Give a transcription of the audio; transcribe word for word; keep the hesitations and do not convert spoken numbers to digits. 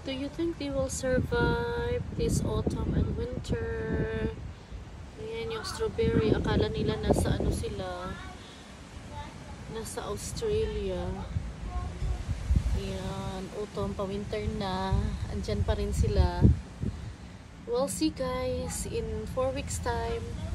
Do you think they will survive this autumn and winter? Ayan yung strawberry. Akala nila nasa ano sila. Nasa Australia. Ayan. Autumn pa winter na. Andyan pa rin sila. We'll see guys in four weeks time.